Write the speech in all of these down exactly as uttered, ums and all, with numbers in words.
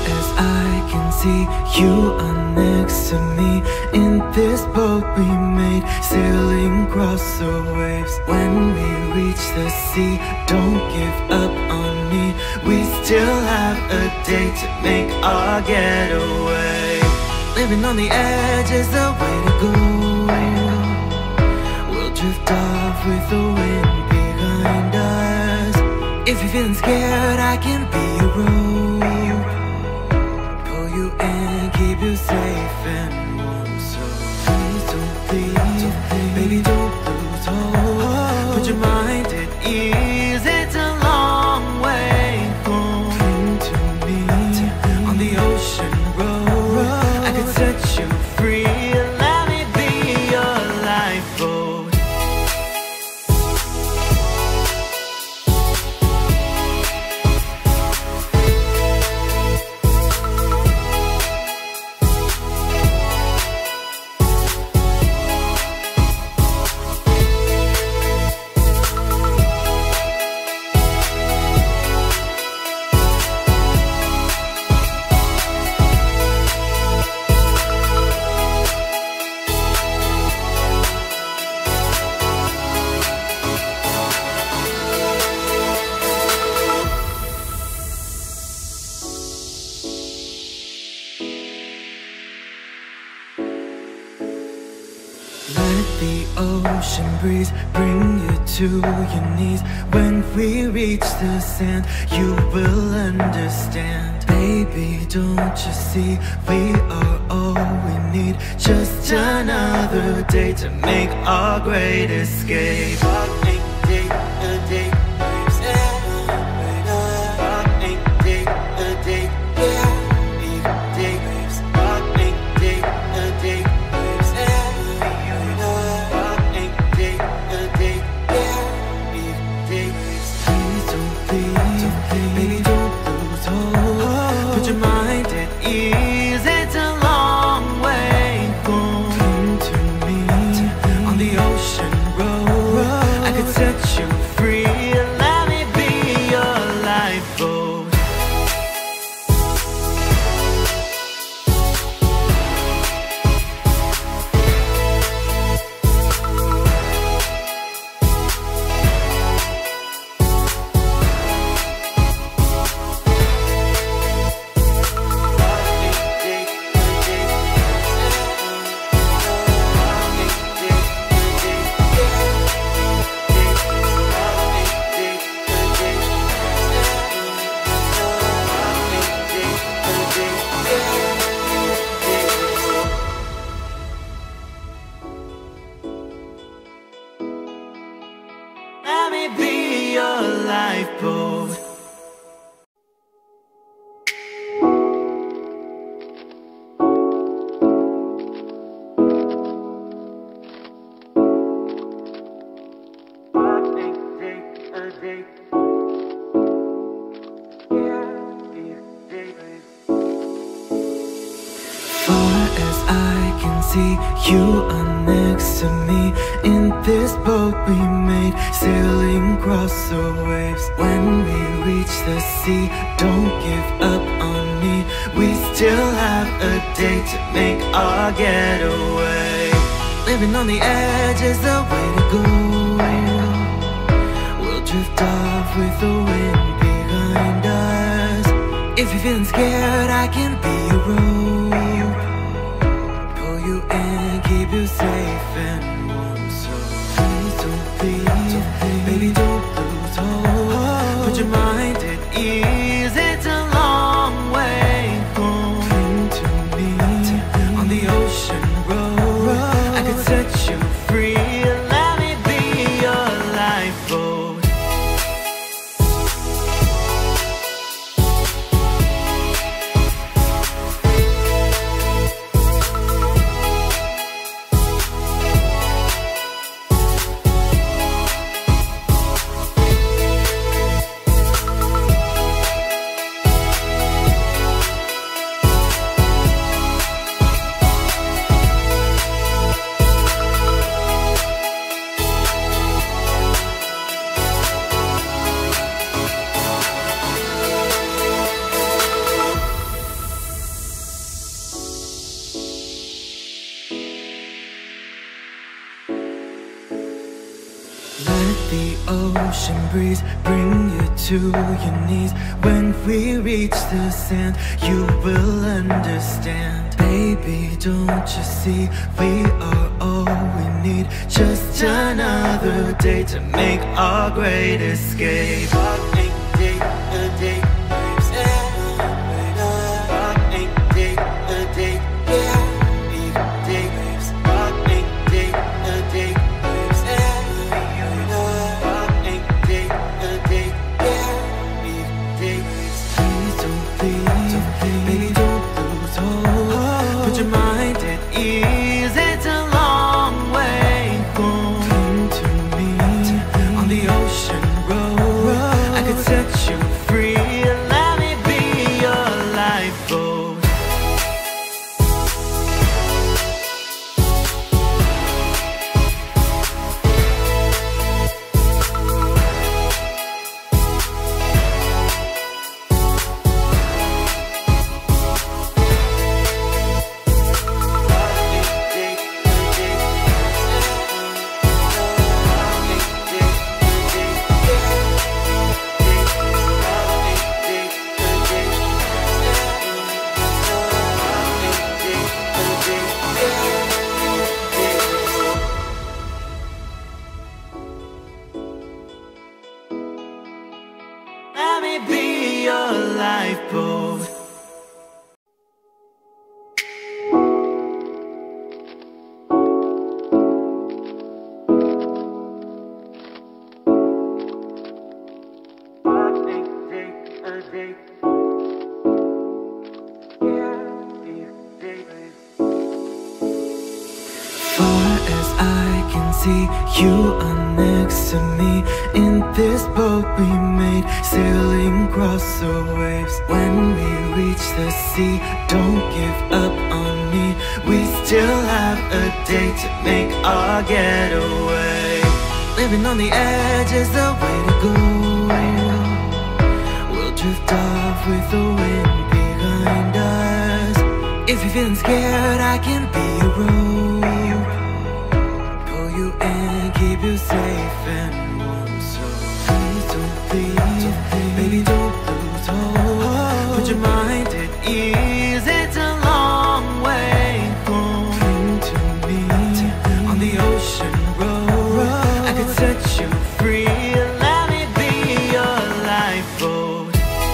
as I can see, you are next to me. In this boat we made, sailing across the waves. When we reach the sea, don't give up on me. We still have a day to make our getaway. Living on the edge is the way to go. We'll drift off with the wind behind us. If you're feeling scared, I can be your rope. Pull you in, keep you safe and warm. So please don't leave, baby, don't lose hope. Put your mind at ease, it's a long way home. Cling to me on the ocean road. I could set you free, let me be your lifeboat. Let the ocean breeze bring you to your knees. When we reach the sand, you will understand. Baby, don't you see, we are all we need. Just another day to make our great escape. Walking day a day, waves celebrate us. Walking day a day, yeah, big day waves. Walking day a day, waves celebrate us. Walking day a day, yeah, big day waves. Please don't leave, baby, don't lose hope. Put your mind at ease, it's a long way home. Cling to me on the ocean road. I could set you free, let me be your lifeboat. Let me be your lifeboat. Walking day a day, yeah, big day waves. Far as I can see, you are next to me. In this boat we made, sailing across the waves. When we reach the sea, don't give up on me. We still have a day to make our getaway. Living on the edge is the way to go. We'll drift off with the wind behind us. If you're feeling scared, I can be your rope. Pull you in, keep you safe and warm. So please don't leave, baby, don't lose hope. Put your mind at ease, it's a long way home. Cling to me on the ocean road. I could set you free, let me be your lifeboat. breeze bring you to your knees. When we reach the sand, you will understand. Baby, don't you see, we are all we need. Just another day to make our great escape. Fuck ain't day a day, waves and fuck ain't day a day, yeah, big day waves. Fuck ain't day a day, waves and fuck ain't day a day, yeah, big day waves. Please don't leave, baby, don't lose hope. Put your mind at ease, it's a long way home. Cling to me on the ocean road. I could set you free, let me be your lifeboat. Let me be your lifeboat. Far as I can see, you are next to me. In this boat we made, sailing across the waves. When we reach the sea, don't give up on me. We still have a day to make our getaway. Living on the edge is the way to go. We'll drift off with the wind behind us. If you're feeling scared, I can be your rope. Pull you in, keep you safe and warm. So please don't leave, baby, don't lose hope. Put your mind at ease, it's a long way home. Cling to me on the ocean road. I could set you free, let me be your lifeboat.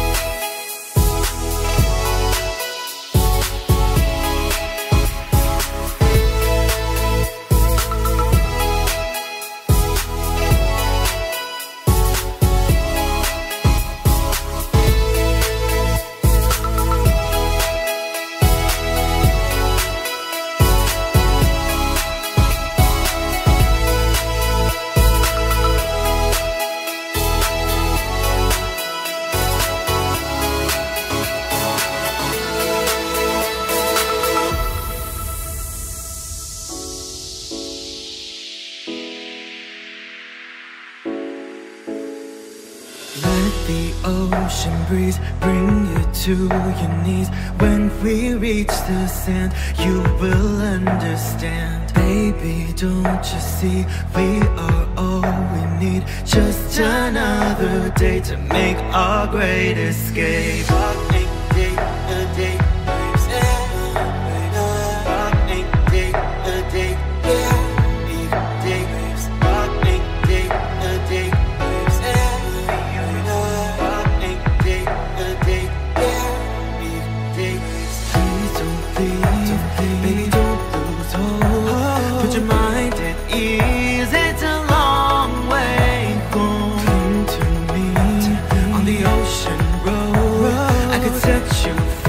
Let the ocean breeze bring you to your knees. When we reach the sand, you will understand. Baby, don't you see, we are all we need. Just another day to make our great escape. Fuck ain't day a day, waves and fuck ain't day a day, yeah, big day waves. Fuck ain't day a day, waves and fuck ain't day a day, yeah, big day waves. Please don't leave, baby, don't lose hope. Put your mind at ease, it's a long way home. Cling to me on the ocean road. I could set you free.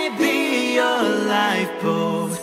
me be your lifeboat.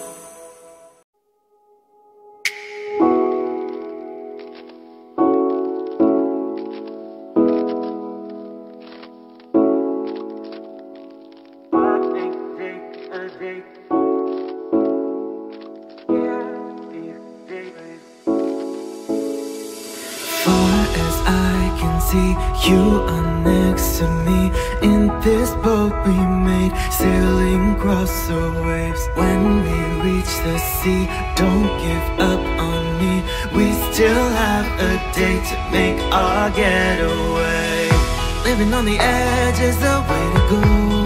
You are next to me in this boat we made, sailing across the waves. When we reach the sea, don't give up on me. We still have a day to make our getaway. Living on the edge is the way to go.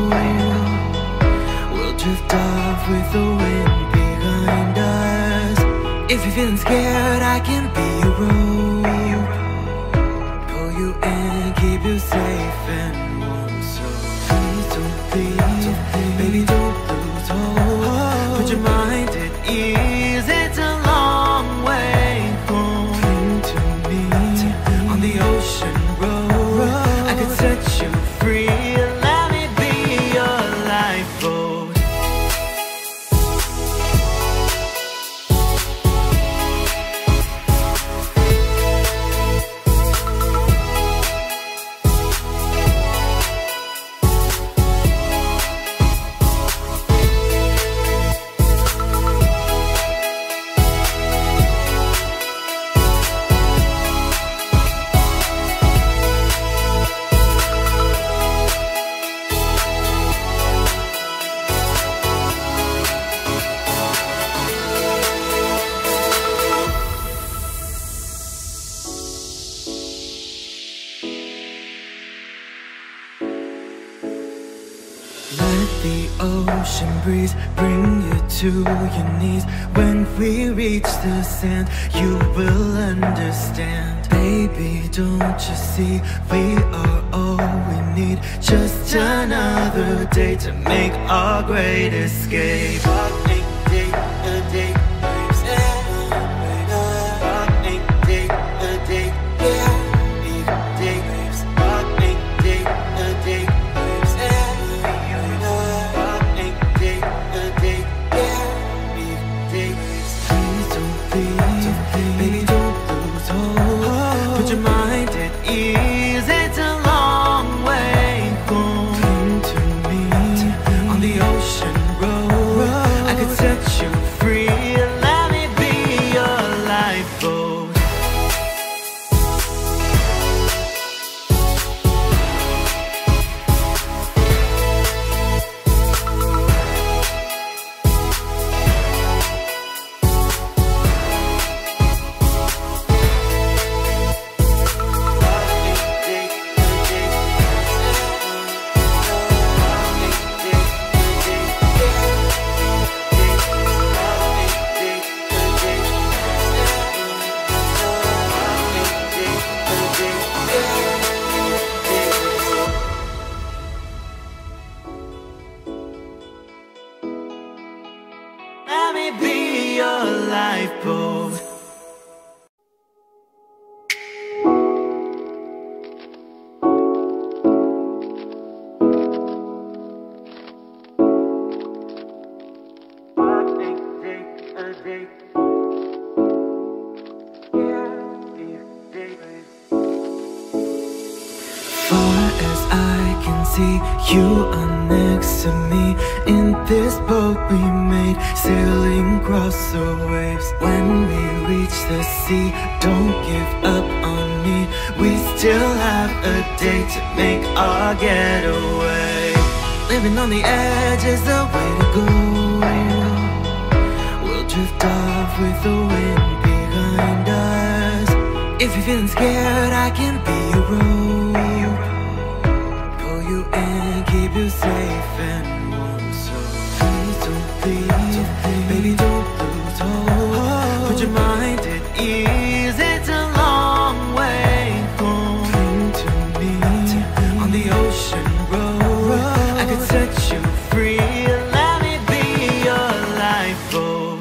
We'll drift off with the wind behind us. If you're feeling scared, I can be your rope, pull you in, keep you safe and warm. So please don't leave, baby, don't lose hope. Put your mind at ease, it's a long way home. Cling to me on the ocean road, I could set you free. Let me be your lifeboat. Let the ocean breeze bring you to your knees. When we reach the sand, you will understand. Baby, don't you see, we are all we need. Just another day to make our great escape. Day, day, a day, waves and day, day, a day, yeah, big day, waves. Day, a day, waves and baby, don't lose hope. Put your mind at ease, it's a long way home. Cling to me on the ocean road, I could set you free. Let me be your lifeboat. Let me be your lifeboat. Far as I can see, you are next to me in this boat we made, sailing across the waves. When we reach the sea, don't give up on me. We still have a day to make our getaway. Living on the edge is the way to go. We'll drift off with the wind behind us. If you're feeling scared, I can be your rope, pull you in, keep you safe and warm. So please don't leave, baby, don't lose hope. Put your mind at ease, it's a long way home. Cling to me on the ocean road, I could set you free. Let me be your lifeboat.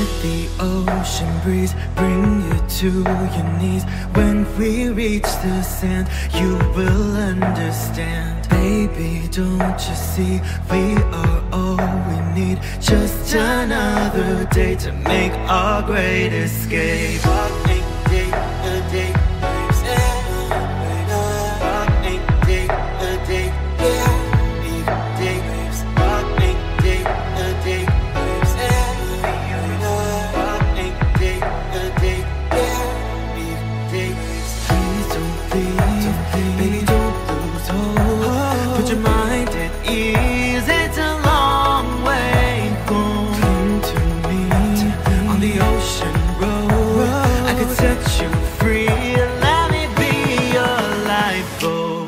Let the ocean breeze bring you to your knees. When we reach the sand, you will understand. Baby, don't you see, we are all we need. Just another day to make our great escape. Walking day a day, waves and walking day a day, yeah, big day waves. Walking day a day, waves and walking day a day, yeah, big day waves. Please don't leave, baby, don't lose hope. Put your mind at ease, it's a long way home. Cling to me on the ocean road. I could set you free, let me be your lifeboat.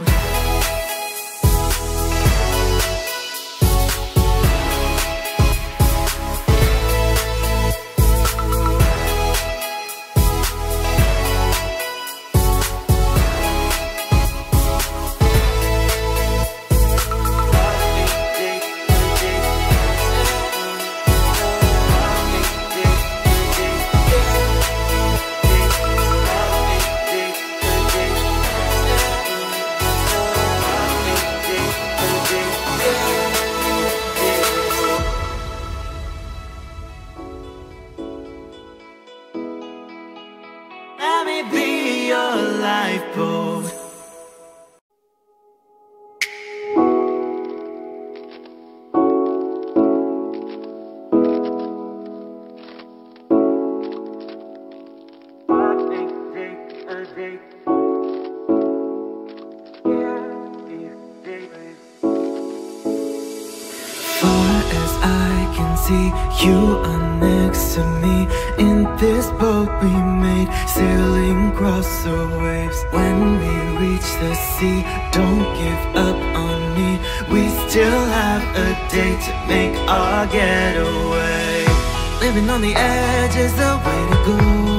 Let me be your lifeboat. Walking day a day, yeah, big day waves. Far as I can see, you are next to me. In this boat we made, sailing across the waves. When we reach the sea, don't give up on me. We still have a day to make our getaway. Living on the edge is the way to go.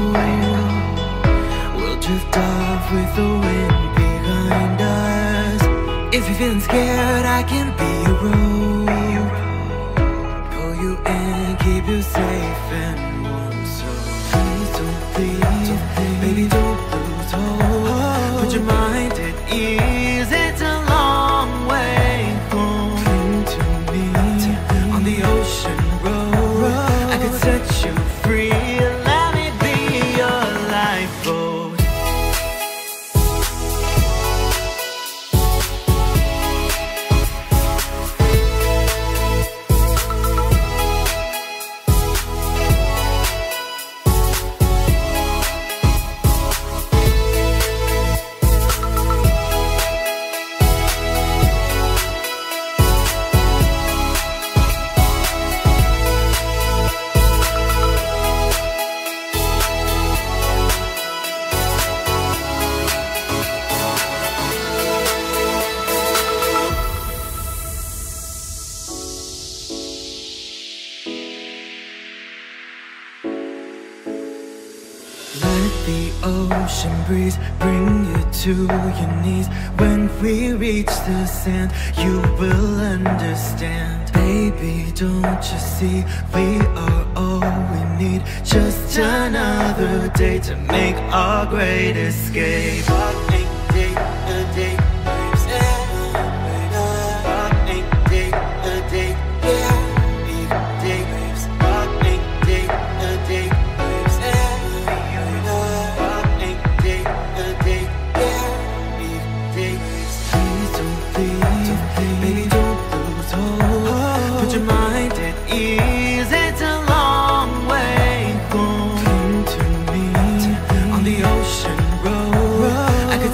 We'll drift off with the wind behind us. If you're feeling scared, I can be your rope. Pull you in, keep you safe and warm. So please don't leave, baby, don't lose hope. Put your mind at ease, it's a long way home. Cling to me on the ocean road. I could set you free, let me be your lifeboat. Let the ocean breeze bring you to your knees. When we reach the sand, you will understand. Baby, don't you see, we are all we need. Just another day to make our great escape. Walking day a day, waves and walking day a day, yeah, big day waves. Walking day a day, waves and walking day a day, yeah, big day waves. Please don't leave, baby, don't lose hope. Put your mind at ease, it's a long way home. Cling to me on the ocean road. I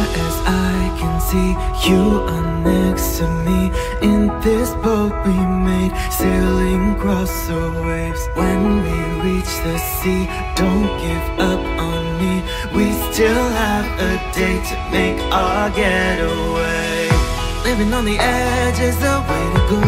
as I can see, you are next to me. In this boat we made, sailing across the waves. When we reach the sea, don't give up on me. We still have a day to make our getaway. Living on the edge is the way to go.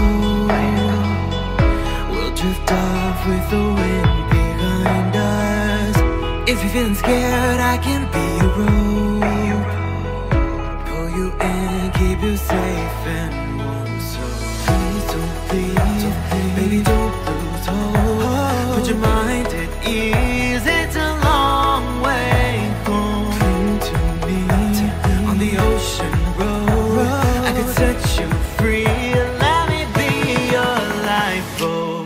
We'll drift off with the wind behind us. If you're feeling scared, I can be your rope. Pull you in, keep you safe and warm. So please don't leave, baby, don't lose hope. Put your mind at ease, it's a long way home. Cling to me on the ocean road. I could set you free, let me be your lifeboat.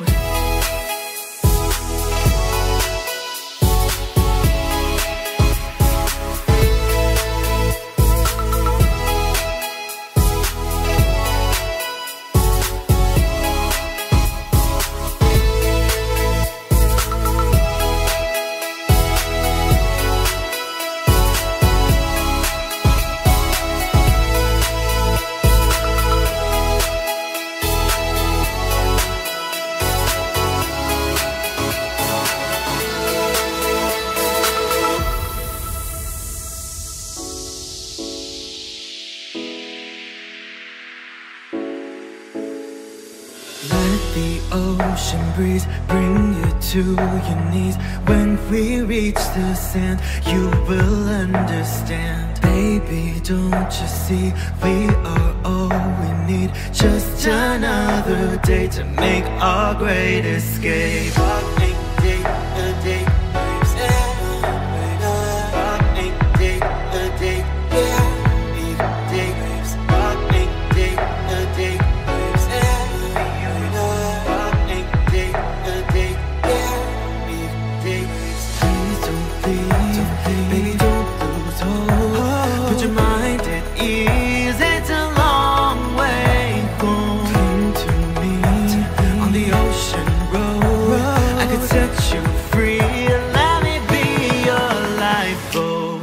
Let the ocean breeze bring you to your knees. When we reach the sand, you will understand. Baby, don't you see, we are all we need. Just another day to make our great escape. Baby, don't lose hope. Put your mind at ease, it's a long way home. Cling to me on the ocean road. I could set you free, let me be your lifeboat.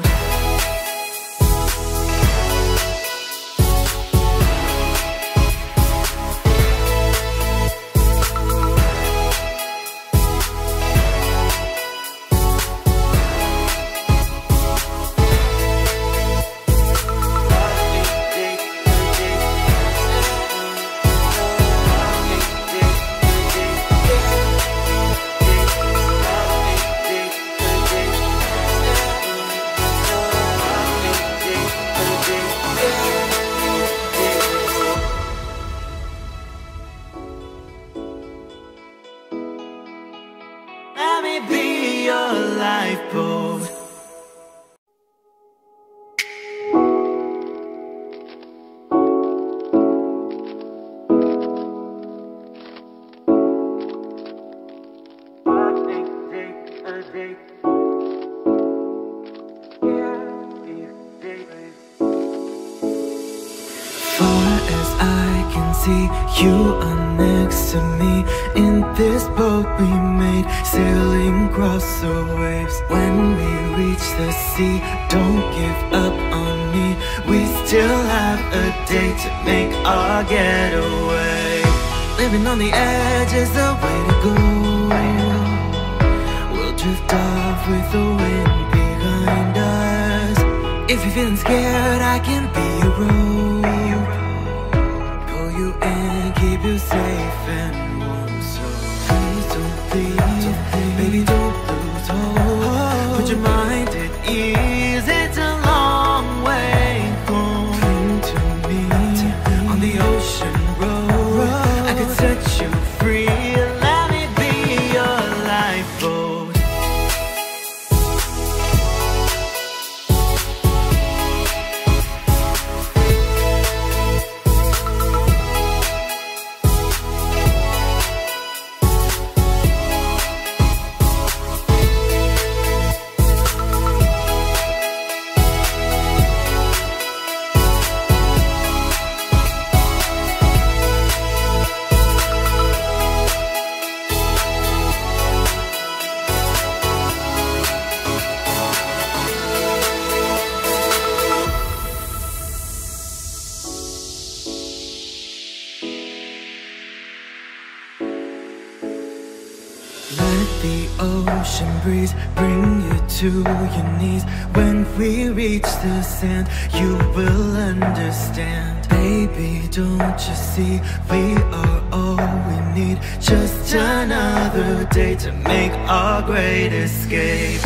Let me be your lifeboat. Far as I can see, you are next to me. In this boat we made, sailing across the waves. When we reach the sea, don't give up on me. We still have a day to make our getaway. Living on the edge is the way to go. We'll drift off with the wind behind us. If you're feeling scared, I can be your rope. Pull you in, keep you safe and warm. So please don't leave, baby, don't lose hope. Put your mind at ease, it's a long way home. Cling to me on the ocean road. I could set you free, let me be your lifeboat. breeze bring you to your knees. When we reach the sand, you will understand. Baby, don't you see, we are all we need. Just another day to make our great escape.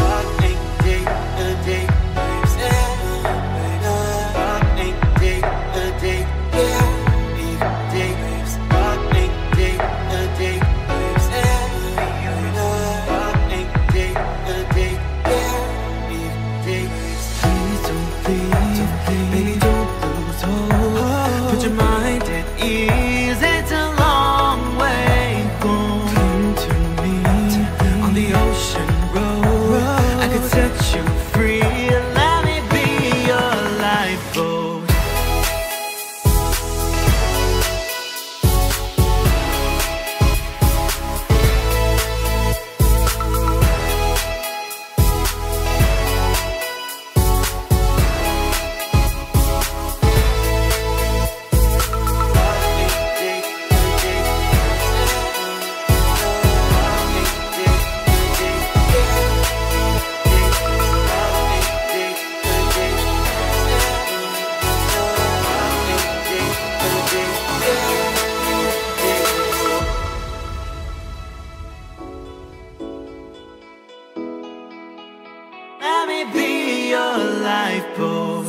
Let me be your lifeboat.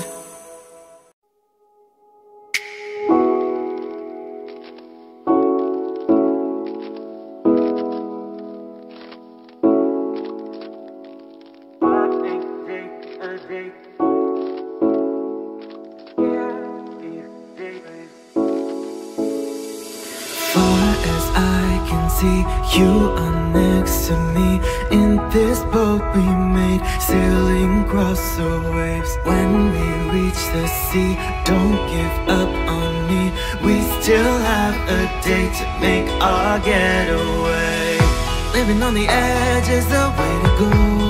Far as I can see, you are next to me. In this boat we made, sailing across the waves. When we reach the sea, don't give up on me. We still have a day to make our getaway. Living on the edge is the way to go.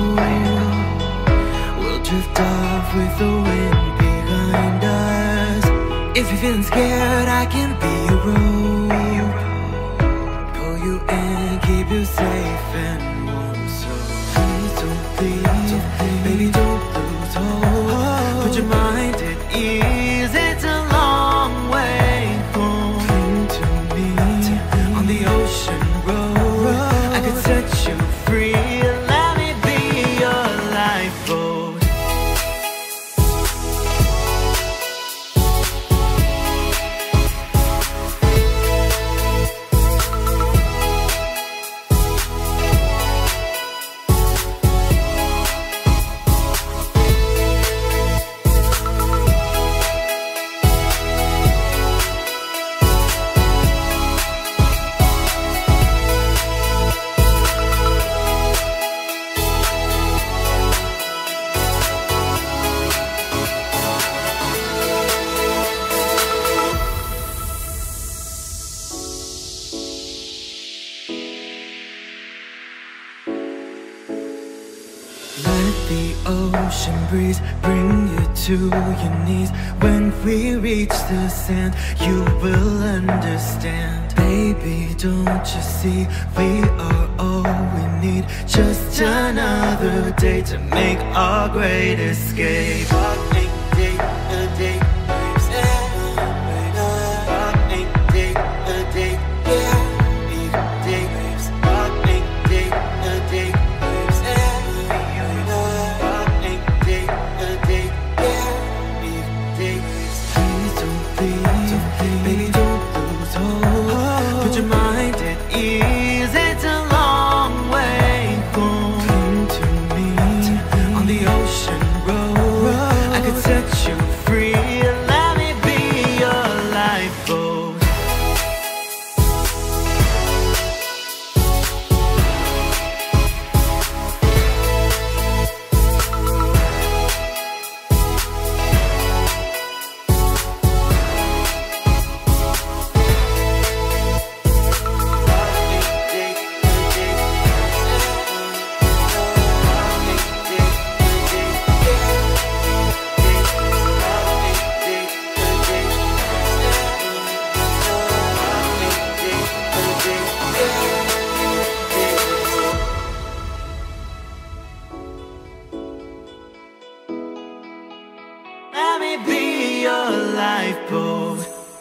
We'll drift off with the wind behind us. If you're feeling scared, I can be your rope. Pull you in, keep you safe and warm. So please don't leave, baby, don't lose hope. Put your mind at ease, it's a long way home. Cling to me on the ocean road. I could set you free, let me be your lifeboat. Let the ocean breeze bring you to your knees. When we reach the sand, you will understand. Baby, don't you see, we are all we need. Just another day to make our great escape. Baby, don't lose hope. Put your mind at ease, it's a long way home. Cling to me on the ocean road. I could set you free. me be your lifeboat.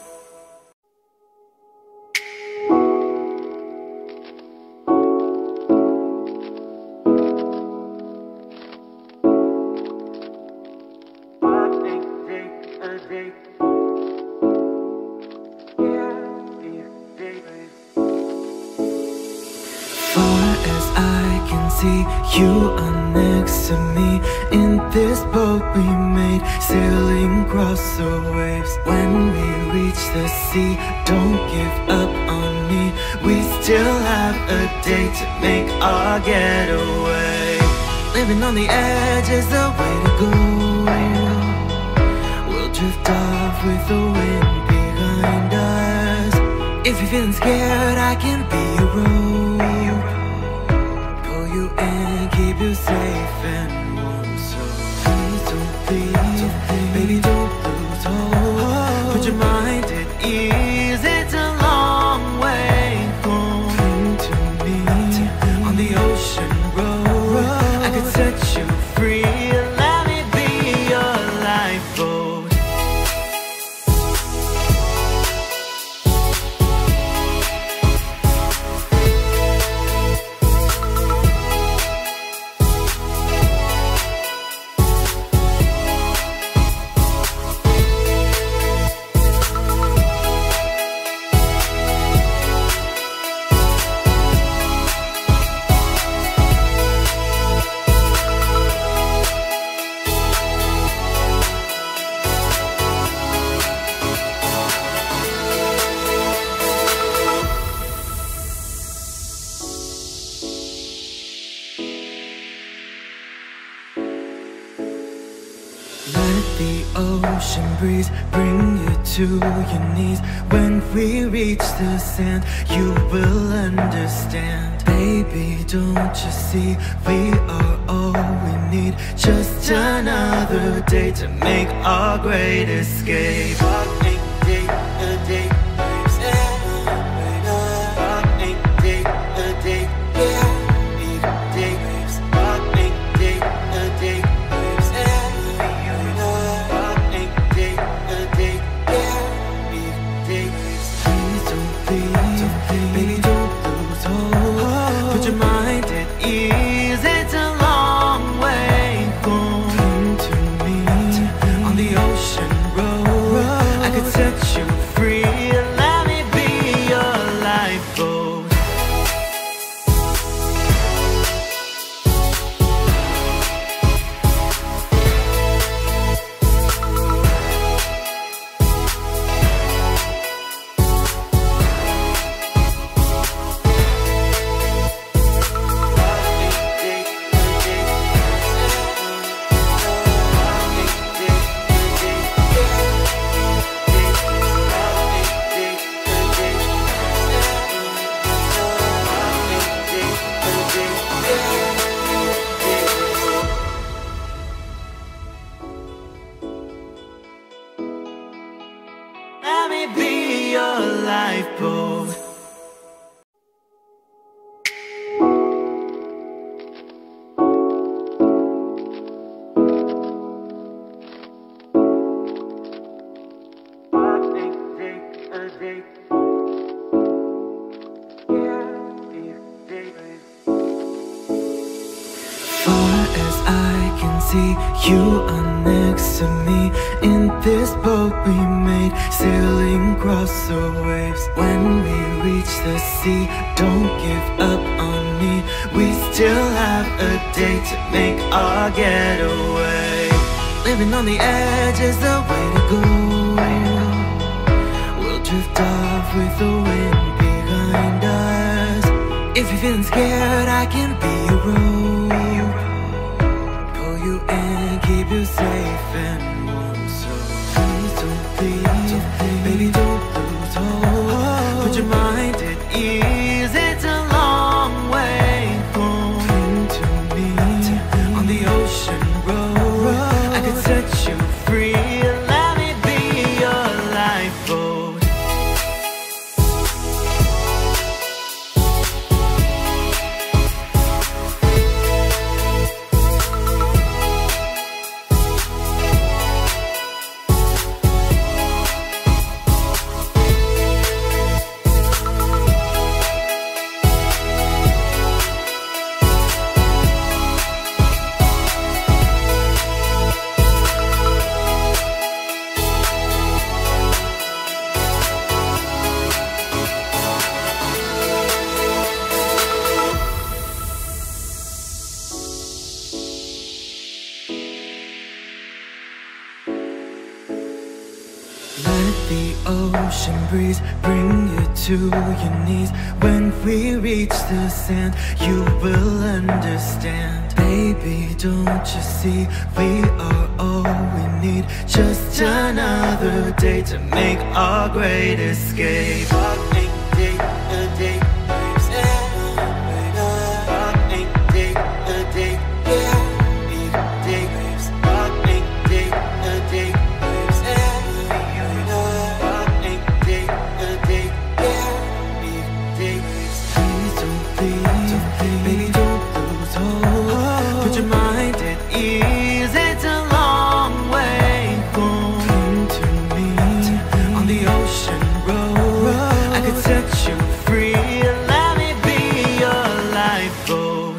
You are next to me in this boat we made, sailing across the waves. When we reach the sea, don't give up on me. We still have a day to make our getaway. Living on the edge is the way to go. We'll drift off with the wind behind us. If you're feeling scared, I can be your rope, pull you in, keep you safe and warm. So please don't leave, baby, don't lose hope. Put your mind at ease, it's a long way home. Cling to me on the ocean road, I could set you free. Let me be your lifeboat. Let the ocean breeze bring you to your knees. When we reach the sand, you will understand. Baby, don't you see, we are all we need. Just another day to make our great escape. Baby, don't lose hope. Put your mind at ease, it's a long way home. Cling to me on the ocean road, I could set you free. Let me be your lifeboat. Let me be your lifeboat. Far as I can see, you are next to me in this boat we made, sailing across the waves. When we reach the sea, don't give up on me. We still have a day to make our getaway. Living on the edge is the way to go. We'll drift off with the wind behind us. If you're feeling scared, I can be your rope, pull you in, keep you safe and warm. So please don't leave, baby, don't lose hope. Put your mind at ease, it's a long way home. Cling to me on the ocean road, I could set you free. Let me be your lifeboat. the ocean breeze bring you to your knees. When we reach the sand, you will understand. Baby, don't you see, we are all we need. Just another day to make our great escape. Fuck ain't day, a day, waves and fuck ain't day, a day, yeah, big day, waves. Fuck ain't day, a day, waves and fuck ain't day, a day, yeah, big day, waves. Please don't leave, baby, don't lose hope. Put your mind at ease, it's a long way home. Come to me on the ocean road, I could set you free. Let me be your lifeboat.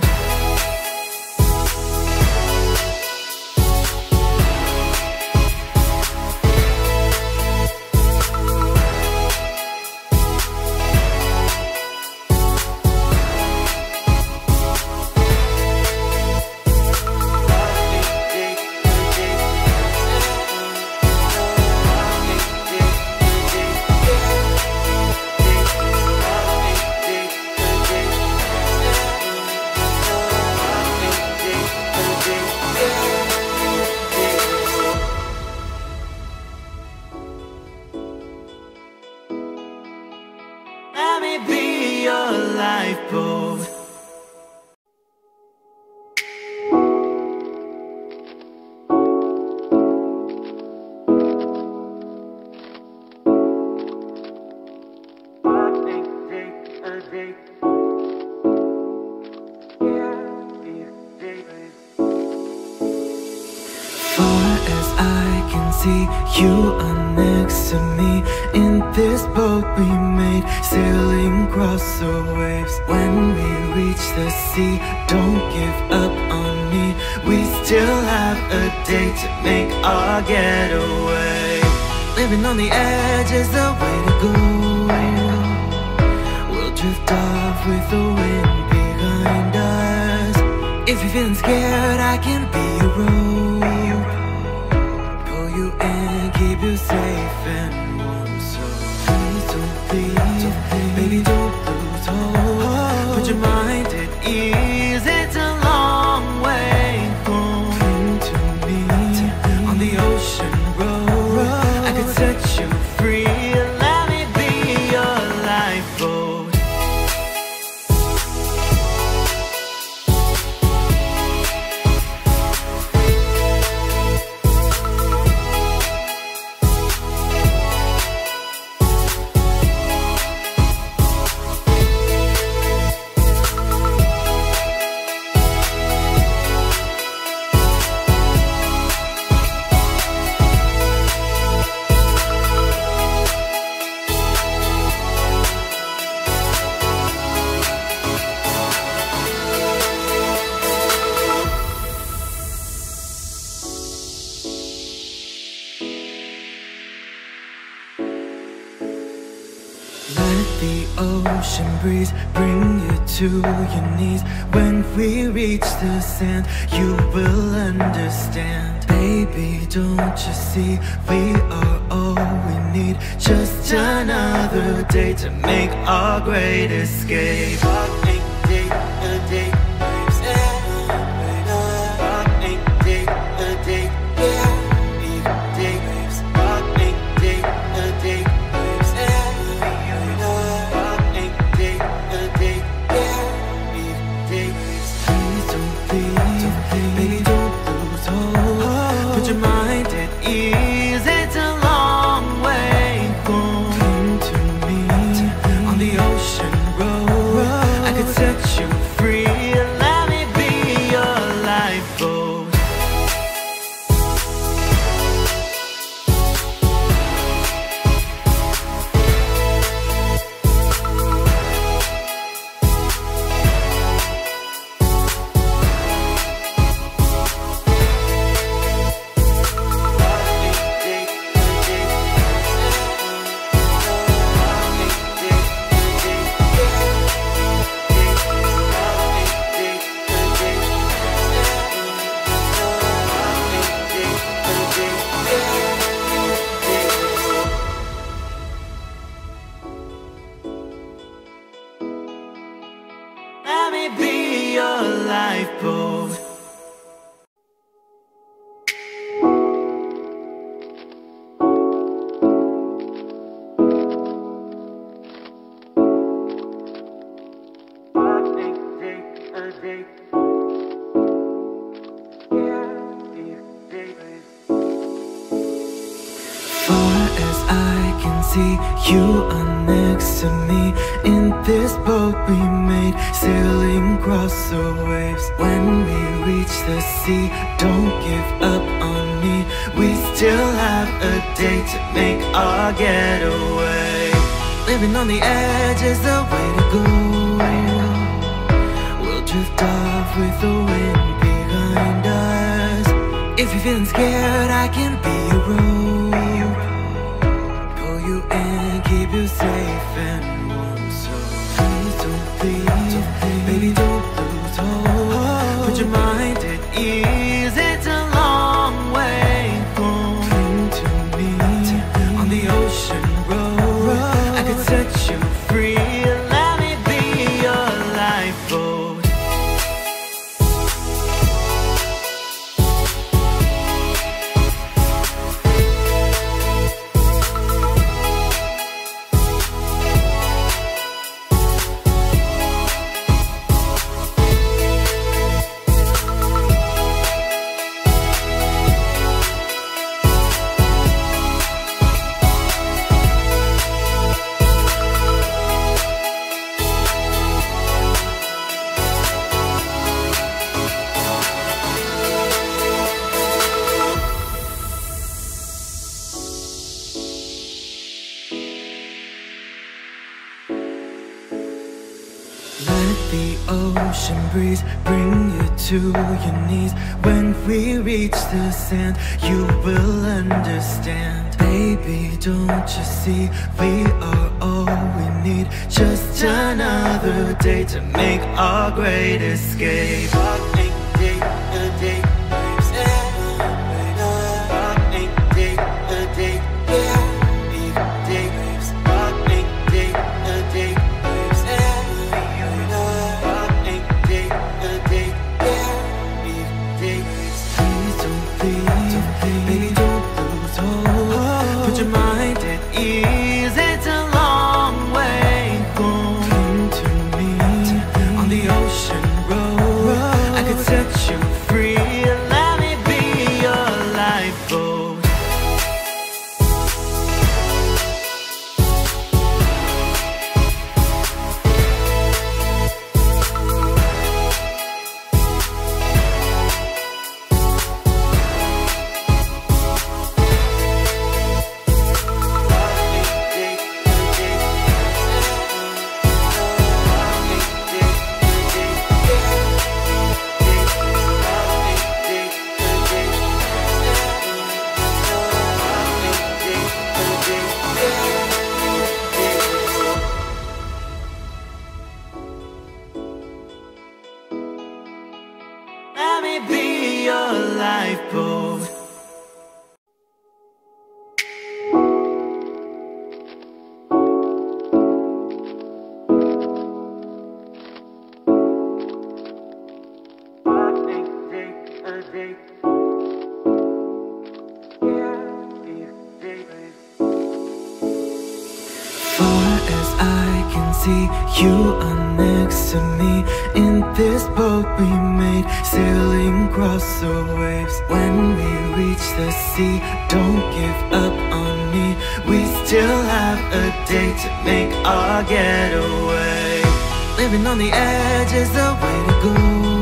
Let me be your lifeboat. Far as I can see, you are next to me. In this boat we made, sailing across the waves. When we reach the sea, don't give up on me. We still have a day to make our getaway. Living on the edge is the way to go. We'll drift off with the wind behind us. If you're feeling scared, I can be your road. Pull you in, keep you safe and warm. So please don't leave, baby, don't lose hope. Put your mind at ease, it's a long way home. Come to me on the ocean road, I could set you free. Let me be your lifeboat. Let the ocean breeze bring you to your knees. When we reach the sand, you will understand. Baby, don't you see, we are all we need. Just another day to make our great escape. Fuck ain't day, a day, waves and fuck ain't day, a day, yeah, big day, waves. Fuck ain't day, a day, waves and fuck ain't day, a day, yeah, big day, waves. Please don't leave, baby, don't lose hope. Put your mind at ease, it's a long way home. Come to me on the ocean road, I could set you free. Let me be your lifeboat. I can see, you are next to me in this boat we made, sailing across the waves. When we reach the sea, don't give up on me. We still have a day to make our getaway. Living on the edge is the way to go. We'll drift off with the wind behind us. If you're feeling scared, I can be your rope, pull you in, keep you safe and warm. So please don't leave, baby, don't lose hope. Put your mind at ease, it's a long way home. Cling to me on the ocean road, I could set you free. Let me be your lifeboat. Let the ocean breeze bring you to your knees. When we reach the sand, you will understand. Baby, don't you see, we are all we need. Just another day to make our great escape. Baby, don't lose hope. Put your mind at ease, it's a long way home. Cling to me on the ocean road, I could set you free. Let me be your lifeboat. Let me be your lifeboat. Far as I can see, you are next to me in this boat we made, sailing across the waves. When we reach the sea, don't give up on me. We still have a day to make our getaway. Living on the edge is the way to go.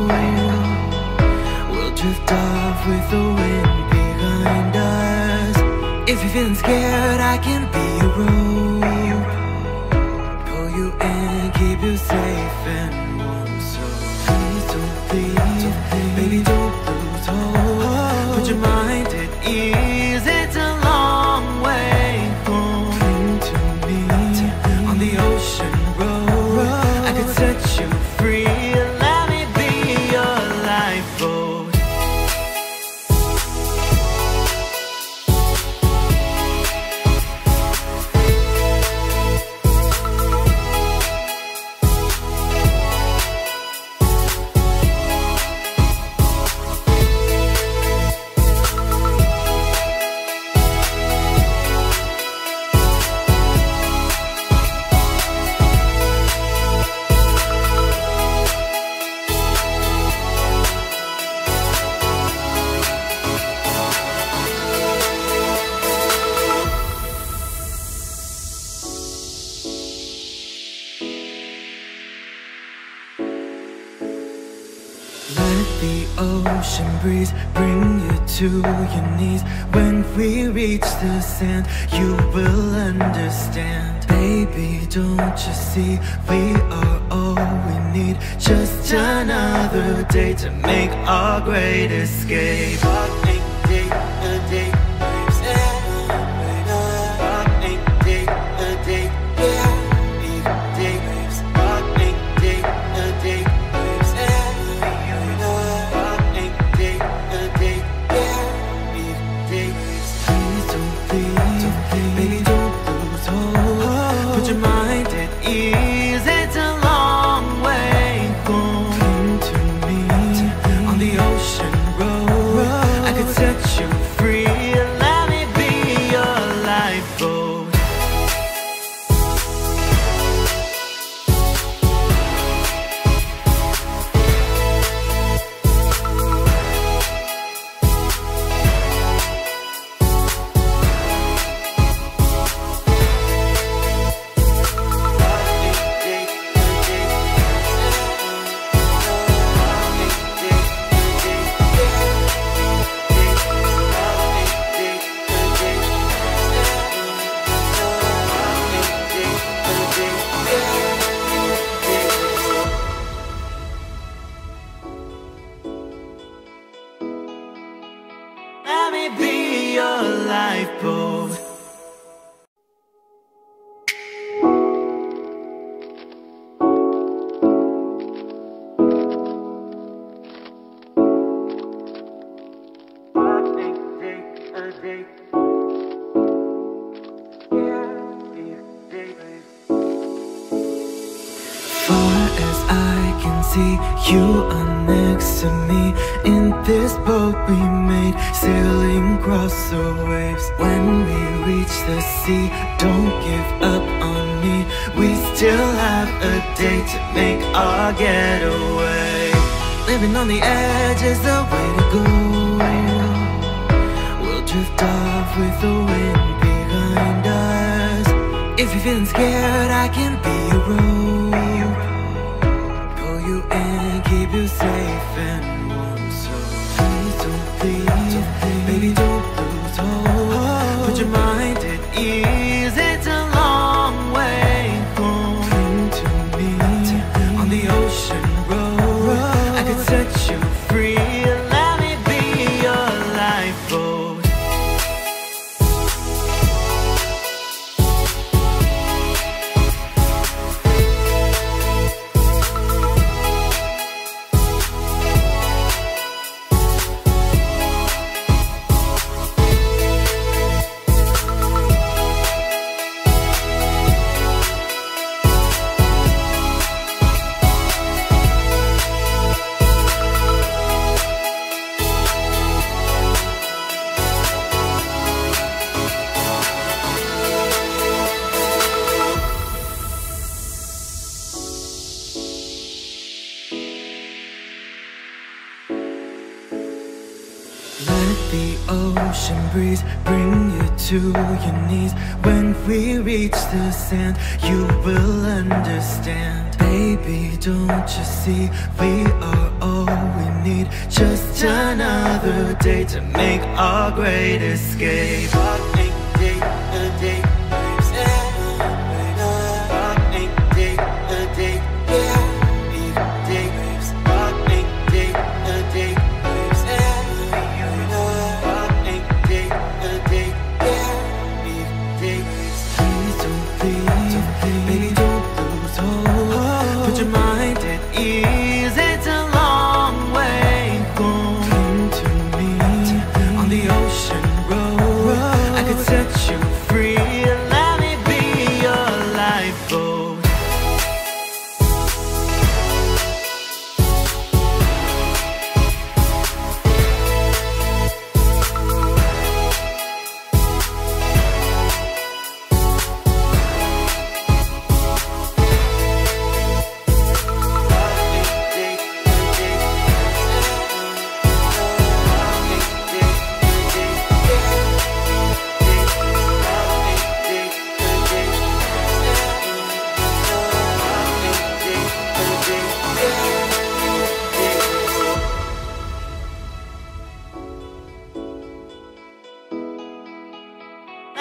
We'll drift off with the wind behind us. If you're feeling scared, I can be your rope, pull you in, keep you safe and warm. So please don't leave, baby, don't lose hope. Put your mind at ease, it's a long way home. Cling to me on the ocean road, I could set you free. Let me be your lifeboat. breeze bring you to your knees. When we reach the sand, you will understand. Baby, don't you see, we are all we need. Just another day to make our great escape. Fuck a day, a day, waves celebrate us. Fuck a day, a day, yeah, big day waves. Fuck a day, a day, waves celebrate us. Fuck a day, a day, yeah, big day waves. Please don't leave, baby, don't lose hope. Put your mind at ease, it's a long way home. Come to me on the ocean road, I could set you free. Let me be your lifeboat. Let me be your lifeboat. Far as I can see, you are next to me. In this boat we made, sailing across the waves. When we reach the sea, don't give up on me. We still have a day to make our getaway. Living on the edge is the way to go. We'll drift off with the wind behind us. If you're feeling scared, I can be your rope. Pull you in, keep you safe and warm. So please don't leave, baby, don't lose hope. Put your mind at ease, it's a long way home. Cling to me on the ocean road, I could set you free. Let me be your lifeboat. Let the ocean breeze bring you to your knees. When we reach the sand, you will understand. Baby, don't you see, we are all we need. Just another day to make our great escape. Fuck a day, a day, waves celebrate us. Fuck a day, a day, yeah, big day waves. Fuck a day, a day, waves celebrate us. Fuck a day, a day, yeah, big day waves. Please don't leave, baby, don't lose hope. Put your mind at ease, it's a long way home. Cling to me on the ocean road, I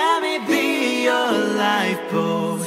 Let me be your lifeboat.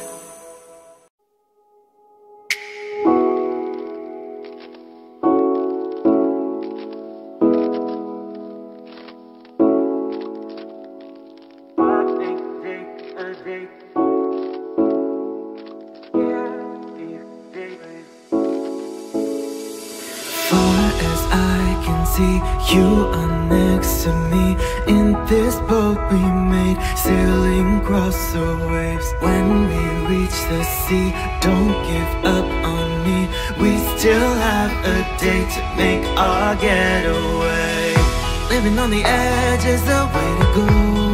You are next to me in this boat we made, sailing across the waves. When we reach the sea, don't give up on me. We still have a day to make our getaway. Living on the edge is the way to go.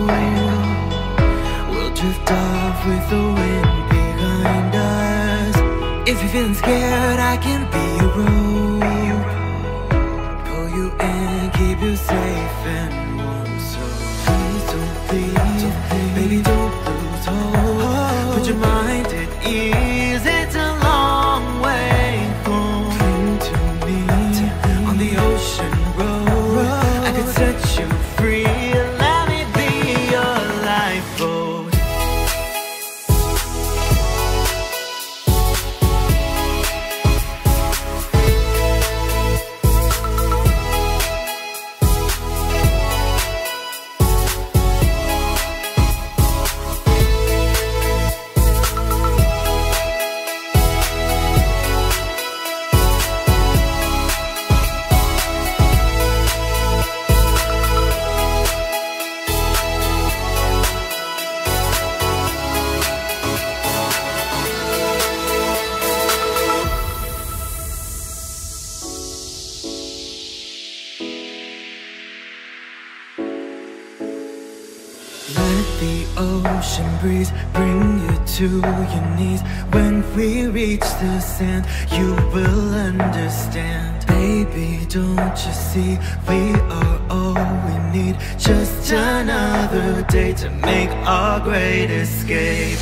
We'll drift off with the wind behind us. If you're feeling scared, I can be your rope. Pull you in, keep you safe and warm. So please don't leave, baby, don't lose hope. Put your mind at ease, it's a long way home. Cling to me on the ocean road, I could set you free. Let me be your lifeboat. Let the ocean breeze bring you to your knees. When we reach the sand, you will understand. Baby, don't you see, we are all we need. Just another day to make our great escape.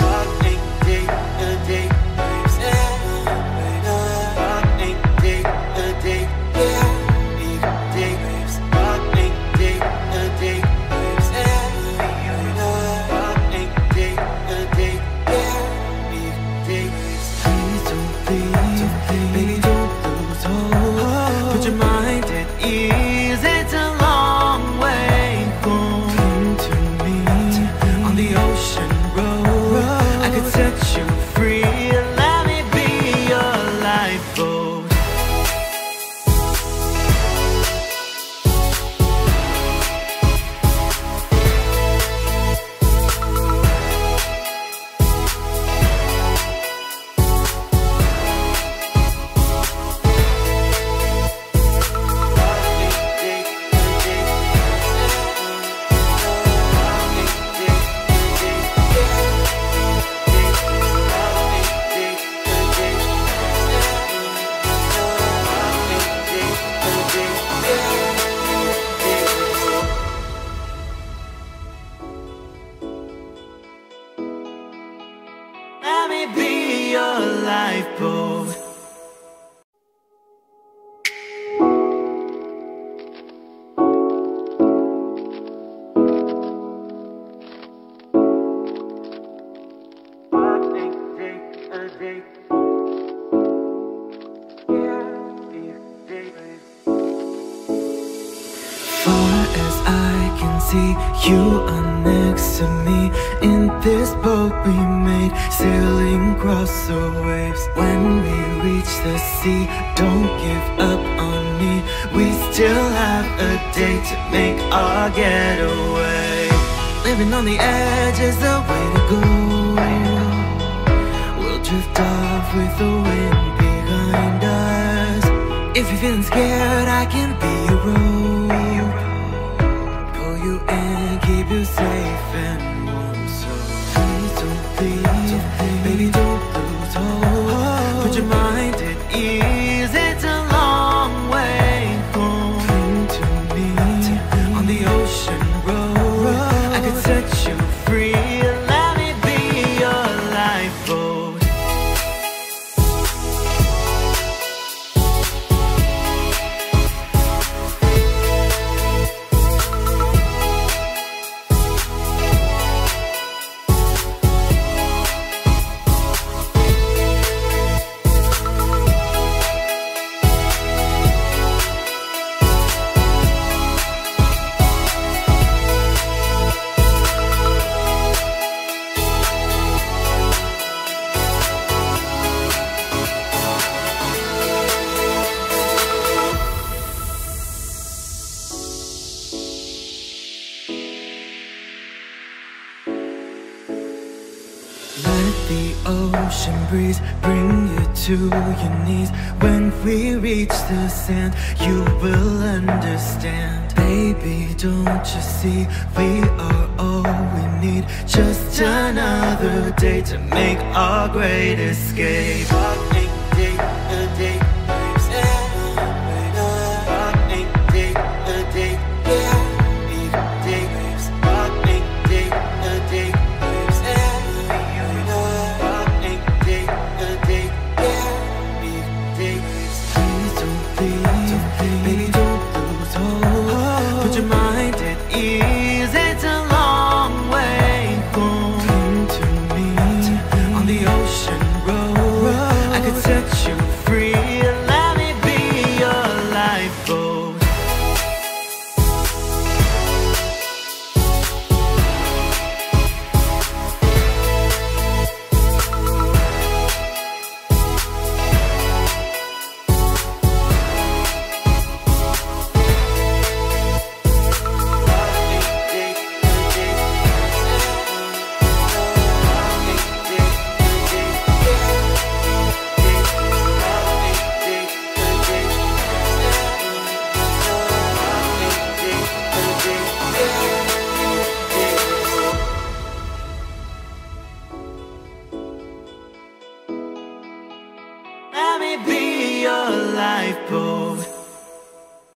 Let me be your lifeboat. Far as I can see, you are next to me in this boat we made, sailing across the waves. When we reach the sea, don't give up on me. We still have a day to make our getaway. Living on the edge is the way to go. We'll drift off with the wind behind us. If you're feeling scared, I can be your rope. Pull you in, keep you safe and warm. So please don't leave, baby, don't lose hope. Put your mind at ease, it's a long way home. Cling to me on the ocean road, I could set you free. Let me be your lifeboat. the ocean breeze bring you to your knees. When we reach the sand, you will understand. Baby, don't you see, we are all we need. Just another day to make our great escape. Let me be your lifeboat.